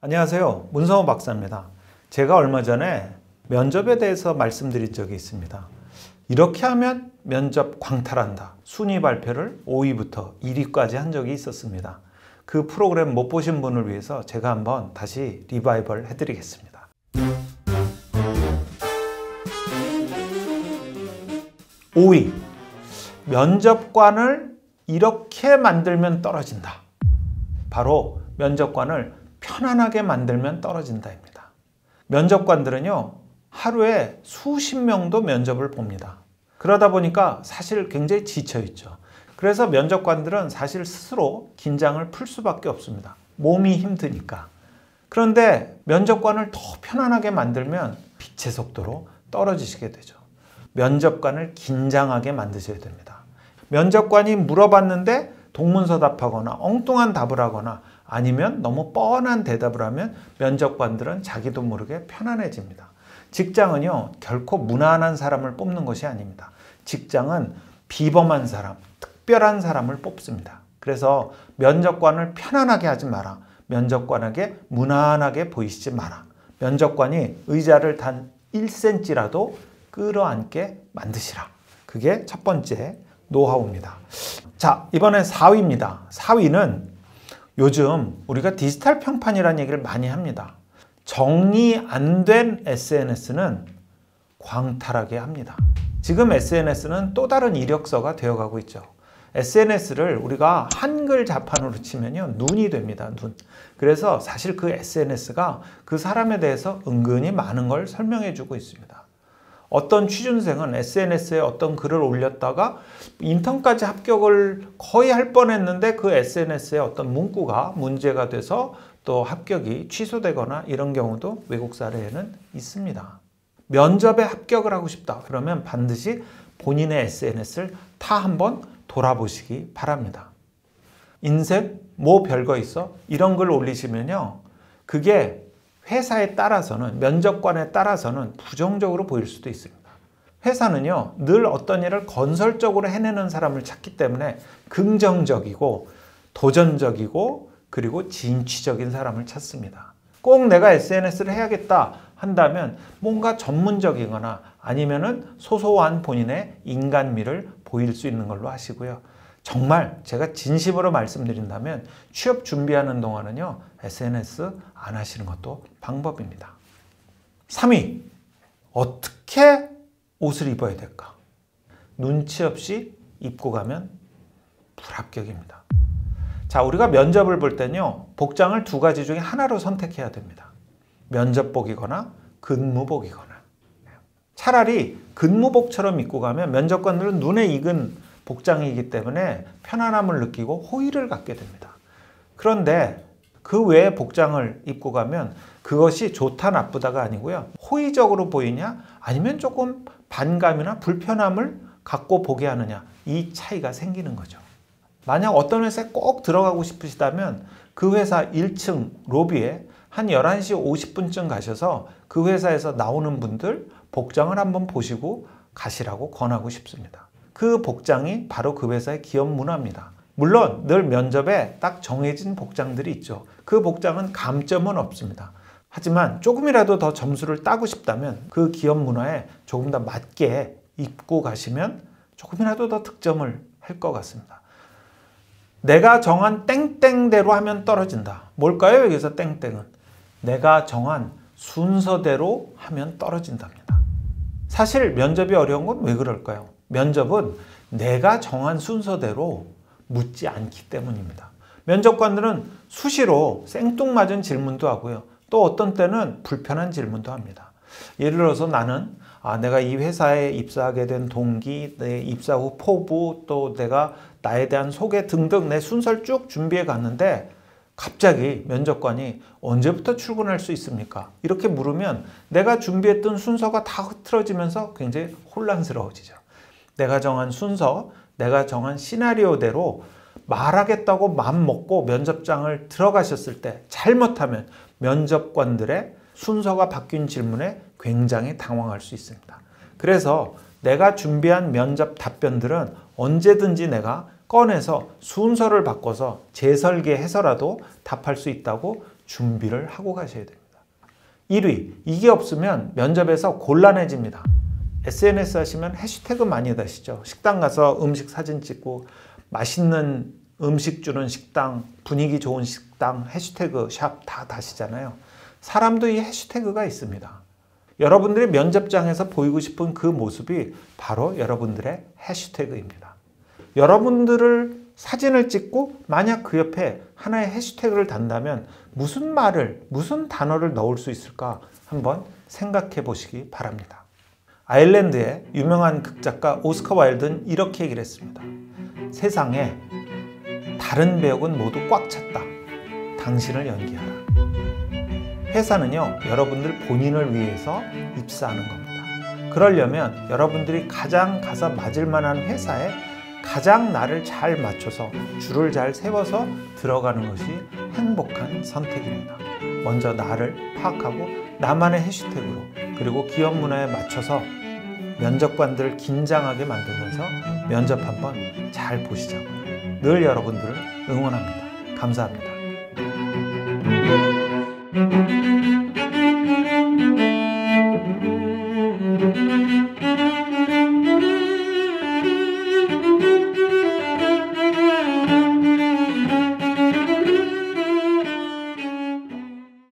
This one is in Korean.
안녕하세요. 문성호 박사입니다. 제가 얼마 전에 면접에 대해서 말씀드린 적이 있습니다. 이렇게 하면 면접 광탈한다. 순위 발표를 5위부터 1위까지 한 적이 있었습니다. 그 프로그램 못 보신 분을 위해서 제가 한번 다시 리바이벌 해드리겠습니다. 5위. 면접관을 이렇게 만들면 떨어진다. 바로 면접관을 편안하게 만들면 떨어진다입니다. 면접관들은요, 하루에 수십 명도 면접을 봅니다. 그러다 보니까 사실 굉장히 지쳐있죠. 그래서 면접관들은 사실 스스로 긴장을 풀 수밖에 없습니다. 몸이 힘드니까. 그런데 면접관을 더 편안하게 만들면 빛의 속도로 떨어지시게 되죠. 면접관을 긴장하게 만드셔야 됩니다. 면접관이 물어봤는데 동문서답하거나 엉뚱한 답을 하거나 아니면 너무 뻔한 대답을 하면 면접관들은 자기도 모르게 편안해집니다. 직장은요, 결코 무난한 사람을 뽑는 것이 아닙니다. 직장은 비범한 사람, 특별한 사람을 뽑습니다. 그래서 면접관을 편안하게 하지 마라. 면접관에게 무난하게 보이시지 마라. 면접관이 의자를 단 1cm라도 끌어안게 만드시라. 그게 첫 번째 노하우입니다. 자, 이번에 4위입니다. 4위는 요즘 우리가 디지털 평판이라는 얘기를 많이 합니다. 정리 안 된 SNS는 광탈하게 합니다. 지금 SNS는 또 다른 이력서가 되어가고 있죠. SNS를 우리가 한글 자판으로 치면요, 눈이 됩니다. 눈. 그래서 사실 그 SNS가 그 사람에 대해서 은근히 많은 걸 설명해 주고 있습니다. 어떤 취준생은 SNS에 어떤 글을 올렸다가 인턴까지 합격을 거의 할 뻔했는데 그 SNS에 어떤 문구가 문제가 돼서 또 합격이 취소되거나 이런 경우도 외국 사례에는 있습니다. 면접에 합격을 하고 싶다. 그러면 반드시 본인의 SNS를 다 한번 돌아보시기 바랍니다. 인생 뭐 별거 있어? 이런 글 올리시면요, 그게 회사에 따라서는, 면접관에 따라서는 부정적으로 보일 수도 있습니다. 회사는요, 늘 어떤 일을 건설적으로 해내는 사람을 찾기 때문에 긍정적이고 도전적이고 그리고 진취적인 사람을 찾습니다. 꼭 내가 SNS를 해야겠다 한다면 뭔가 전문적이거나 아니면은 소소한 본인의 인간미를 보일 수 있는 걸로 하시고요. 정말 제가 진심으로 말씀드린다면 취업 준비하는 동안은요, SNS 안 하시는 것도 방법입니다. 3위. 어떻게 옷을 입어야 될까? 눈치 없이 입고 가면 불합격입니다. 자, 우리가 면접을 볼 때는요, 복장을 두 가지 중에 하나로 선택해야 됩니다. 면접복이거나 근무복이거나. 차라리 근무복처럼 입고 가면 면접관들은 눈에 익은 복장이기 때문에 편안함을 느끼고 호의를 갖게 됩니다. 그런데 그 외에 복장을 입고 가면 그것이 좋다 나쁘다가 아니고요, 호의적으로 보이냐 아니면 조금 반감이나 불편함을 갖고 보게 하느냐, 이 차이가 생기는 거죠. 만약 어떤 회사에 꼭 들어가고 싶으시다면 그 회사 1층 로비에 한 11시 50분쯤 가셔서 그 회사에서 나오는 분들 복장을 한번 보시고 가시라고 권하고 싶습니다. 그 복장이 바로 그 회사의 기업 문화입니다. 물론 늘 면접에 딱 정해진 복장들이 있죠. 그 복장은 감점은 없습니다. 하지만 조금이라도 더 점수를 따고 싶다면 그 기업 문화에 조금 더 맞게 입고 가시면 조금이라도 더 득점을 할 것 같습니다. 내가 정한 땡땡대로 하면 떨어진다. 뭘까요? 여기서 땡땡은 내가 정한 순서대로 하면 떨어진답니다. 사실 면접이 어려운 건 왜 그럴까요? 면접은 내가 정한 순서대로 묻지 않기 때문입니다. 면접관들은 수시로 생뚱맞은 질문도 하고요. 또 어떤 때는 불편한 질문도 합니다. 예를 들어서 나는 내가 이 회사에 입사하게 된 동기, 내 입사 후 포부, 또 내가 나에 대한 소개 등등 내 순서를 쭉 준비해 갔는데 갑자기 면접관이 언제부터 출근할 수 있습니까? 이렇게 물으면 내가 준비했던 순서가 다 흐트러지면서 굉장히 혼란스러워지죠. 내가 정한 순서, 내가 정한 시나리오대로 말하겠다고 마음 먹고 면접장을 들어가셨을 때 잘못하면 면접관들의 순서가 바뀐 질문에 굉장히 당황할 수 있습니다. 그래서 내가 준비한 면접 답변들은 언제든지 내가 꺼내서 순서를 바꿔서 재설계해서라도 답할 수 있다고 준비를 하고 가셔야 됩니다. 1위, 이게 없으면 면접에서 곤란해집니다. SNS 하시면 해시태그 많이 다시죠. 식당 가서 음식 사진 찍고 맛있는 음식 주는 식당, 분위기 좋은 식당, 해시태그 샵 다 다시잖아요. 사람도 이 해시태그가 있습니다. 여러분들이 면접장에서 보이고 싶은 그 모습이 바로 여러분들의 해시태그입니다. 여러분들을 사진을 찍고 만약 그 옆에 하나의 해시태그를 단다면 무슨 말을, 무슨 단어를 넣을 수 있을까 한번 생각해 보시기 바랍니다. 아일랜드의 유명한 극작가 오스카 와일드는 이렇게 얘기를 했습니다. 세상에 다른 배역은 모두 꽉 찼다. 당신을 연기하라. 회사는요, 여러분들 본인을 위해서 입사하는 겁니다. 그러려면 여러분들이 가장 가서 맞을 만한 회사에 가장 나를 잘 맞춰서 줄을 잘 세워서 들어가는 것이 행복한 선택입니다. 먼저 나를 파악하고 나만의 해시태그로 그리고 기업 문화에 맞춰서 면접관들을 긴장하게 만들면서 면접 한번 잘 보시자고요. 늘 여러분들을 응원합니다. 감사합니다.